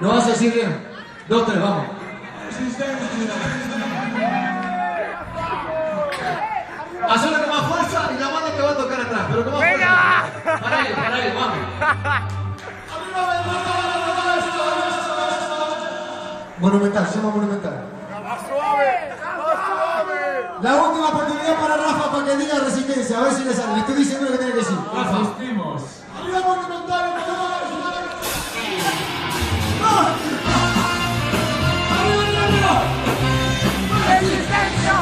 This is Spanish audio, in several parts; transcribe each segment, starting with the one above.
¿Lo vas a decir bien? 2, 3, vamos. Hazlo con más fuerza y la mano te va a tocar atrás, pero con más fuerza. Para ahí, vamos. Monumental, suma monumental. La última oportunidad para Rafa para que diga resistencia, a ver si le sale. Le estoy diciendo lo que tiene que decir. Rafa. ¡Arriba monumental! ¡Resistencia!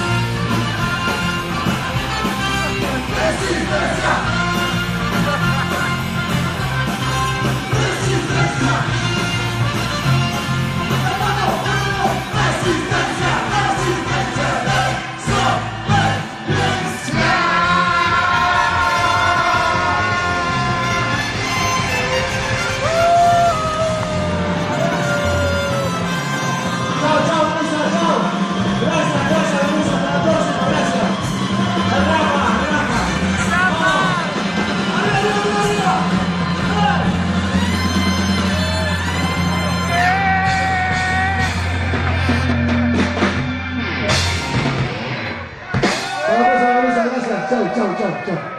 ¡Resistencia! ¡Resistencia! Chao, chao, chao, chao.